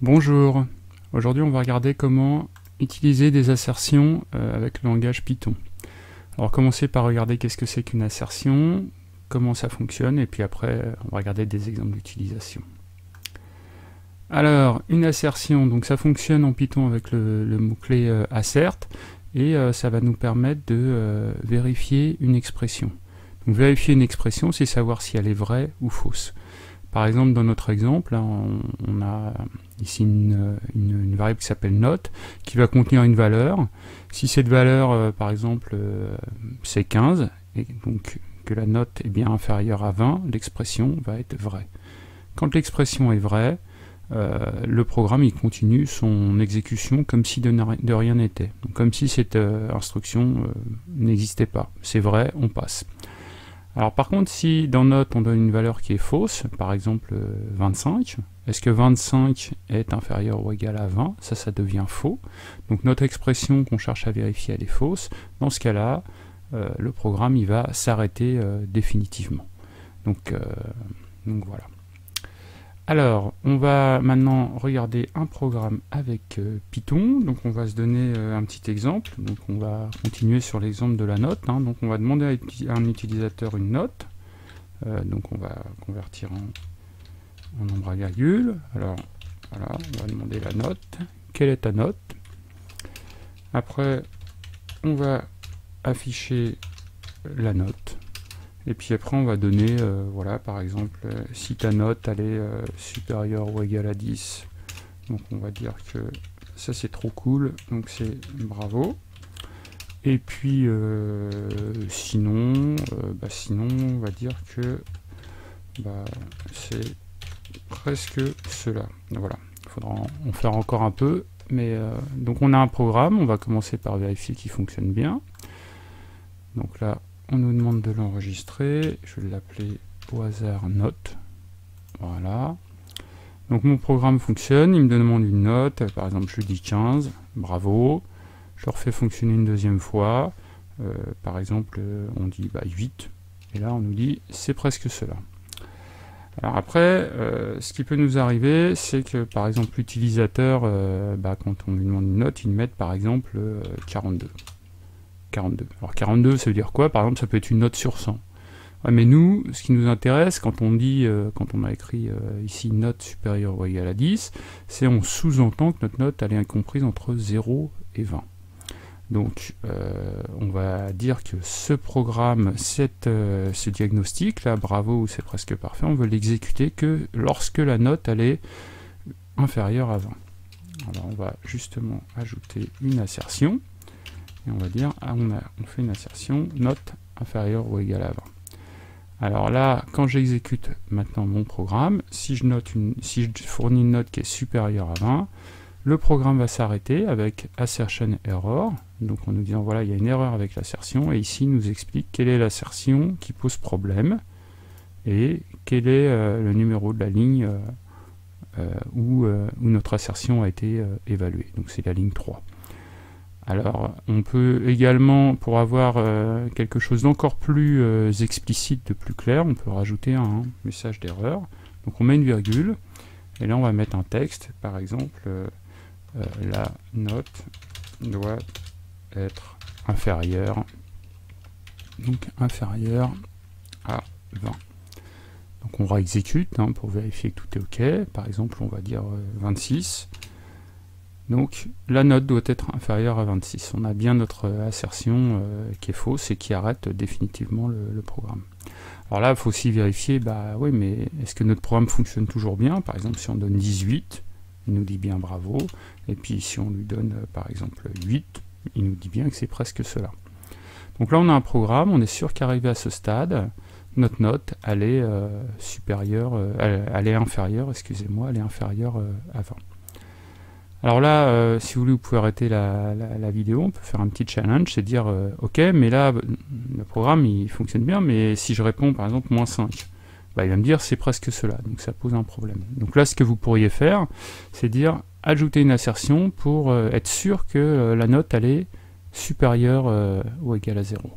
Bonjour, aujourd'hui on va regarder comment utiliser des assertions avec le langage Python. Alors commencer par regarder qu'est-ce que c'est qu'une assertion, comment ça fonctionne, et puis après on va regarder des exemples d'utilisation. Alors une assertion, donc ça fonctionne en Python avec le mot-clé assert, et ça va nous permettre de vérifier une expression. Donc vérifier une expression, c'est savoir si elle est vraie ou fausse. Par exemple, dans notre exemple, là, on a ici une variable qui s'appelle note, qui va contenir une valeur. Si cette valeur, par exemple, c'est 15, et donc que la note est bien inférieure à 20, l'expression va être vraie. Quand l'expression est vraie, le programme il continue son exécution comme si de rien n'était. Comme si cette instruction n'existait pas. C'est vrai, on passe. Alors par contre, si dans note on donne une valeur qui est fausse, par exemple 25, est-ce que 25 est inférieur ou égal à 20? Ça devient faux. Donc notre expression qu'on cherche à vérifier, elle est fausse. Dans ce cas-là, le programme il va s'arrêter définitivement. Donc voilà. Alors, on va maintenant regarder un programme avec Python. Donc on va se donner un petit exemple. Donc on va continuer sur l'exemple de la note. Donc on va demander à un utilisateur une note. Donc on va convertir en nombre à virgule. Alors voilà, on va demander la note. Quelle est ta note? Après, on va afficher la note. Et puis après on va donner, voilà, par exemple, si ta note elle est supérieure ou égale à 10, donc on va dire que ça c'est trop cool, donc c'est bravo. Et puis sinon, on va dire que c'est presque cela. Voilà, il faudra en faire encore un peu, mais donc on a un programme, on va commencer par vérifier qu'il fonctionne bien. Donc là, on nous demande de l'enregistrer, je vais l'appeler au hasard note. Voilà. Donc mon programme fonctionne, il me demande une note, par exemple je lui dis 15, bravo. Je le refais fonctionner une deuxième fois, par exemple on dit 8, et là on nous dit c'est presque cela. Alors après, ce qui peut nous arriver, c'est que par exemple l'utilisateur, quand on lui demande une note, il met par exemple 42. 42. Alors 42, ça veut dire quoi? Par exemple, ça peut être une note sur 100. Ouais, mais nous, ce qui nous intéresse, quand on dit, quand on a écrit ici note supérieure ou égale à 10, c'est on sous-entend que notre note elle est comprise entre 0 et 20. Donc, on va dire que ce programme, ce diagnostic, là, bravo ou c'est presque parfait, on veut l'exécuter que lorsque la note elle est inférieure à 20. Alors, on va justement ajouter une assertion. Et on va dire, on fait une assertion note inférieure ou égale à 20. Alors là, quand j'exécute maintenant mon programme, si je fournis une note qui est supérieure à 20, le programme va s'arrêter avec assertion error. Donc en nous disant, voilà, il y a une erreur avec l'assertion, et ici il nous explique quelle est l'assertion qui pose problème, et quel est le numéro de la ligne où notre assertion a été évaluée. Donc c'est la ligne 3. Alors, on peut également, pour avoir quelque chose d'encore plus explicite, de plus clair, on peut rajouter un message d'erreur. Donc on met une virgule, et là on va mettre un texte, par exemple, la note doit être inférieure, donc inférieure à 20. Donc on réexécute pour vérifier que tout est OK. Par exemple, on va dire 26. Donc la note doit être inférieure à 26. On a bien notre assertion qui est fausse et qui arrête définitivement le programme. Alors là, il faut aussi vérifier, oui, mais est-ce que notre programme fonctionne toujours bien? Par exemple, si on donne 18, il nous dit bien bravo. Et puis si on lui donne par exemple 8, il nous dit bien que c'est presque cela. Donc là, on a un programme, on est sûr qu'arrivé à ce stade, notre note, elle est supérieure, elle est inférieure, excusez-moi, elle est inférieure à 20. Alors là, si vous voulez, vous pouvez arrêter la vidéo, on peut faire un petit challenge, c'est dire, ok, mais là, le programme, il fonctionne bien, mais si je réponds, par exemple, moins 5, il va me dire, c'est presque cela, donc ça pose un problème. Donc là, ce que vous pourriez faire, c'est dire, ajouter une assertion pour être sûr que la note, elle est supérieure ou égale à 0.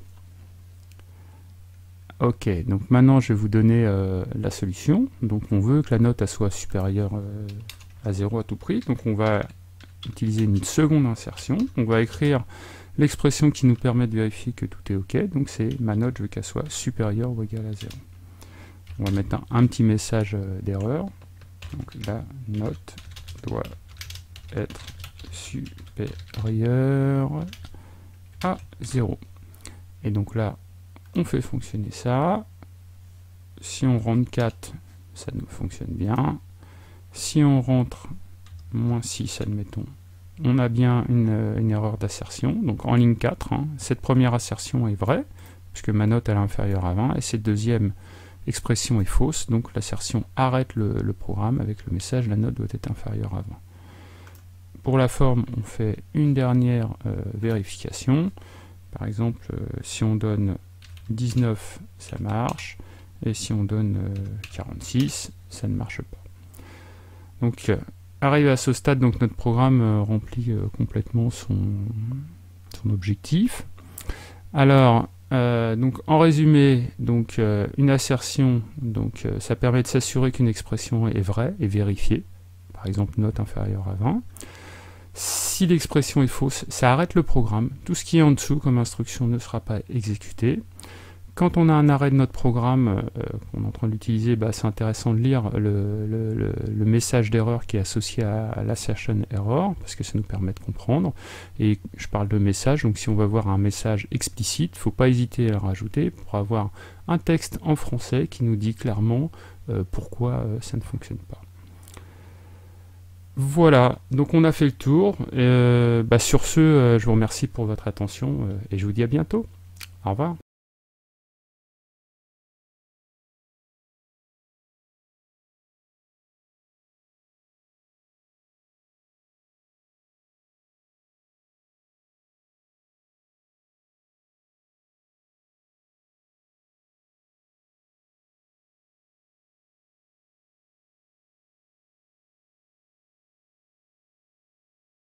Ok, donc maintenant, je vais vous donner la solution. Donc on veut que la note, elle soit supérieure à 0 à tout prix. Donc on va utiliser une seconde insertion. On va écrire l'expression qui nous permet de vérifier que tout est OK. Donc c'est ma note, je veux qu'elle soit supérieure ou égale à 0. On va mettre un petit message d'erreur. Donc la note doit être supérieure à 0. Et donc là, on fait fonctionner ça. Si on rentre 4, ça nous fonctionne bien. Si on rentre moins 6, admettons, on a bien une erreur d'assertion. Donc en ligne 4, cette première assertion est vraie, puisque ma note elle est inférieure à 20, et cette deuxième expression est fausse, donc l'assertion arrête le programme avec le message la note doit être inférieure à 20. Pour la forme, on fait une dernière vérification. Par exemple, si on donne 19, ça marche, et si on donne 46, ça ne marche pas. Donc, arrivé à ce stade, donc notre programme remplit complètement son objectif. Alors, donc en résumé, donc une assertion, donc ça permet de s'assurer qu'une expression est vraie et vérifiée. Par exemple, note inférieure à 20. Si l'expression est fausse, ça arrête le programme. Tout ce qui est en dessous comme instruction ne sera pas exécuté. Quand on a un arrêt de notre programme qu'on est en train d'utiliser, c'est intéressant de lire le message d'erreur qui est associé à l'assertion error, parce que ça nous permet de comprendre. Et je parle de message, donc si on va voir un message explicite, il ne faut pas hésiter à le rajouter pour avoir un texte en français qui nous dit clairement pourquoi ça ne fonctionne pas. Voilà, donc on a fait le tour. Sur ce, je vous remercie pour votre attention et je vous dis à bientôt. Au revoir.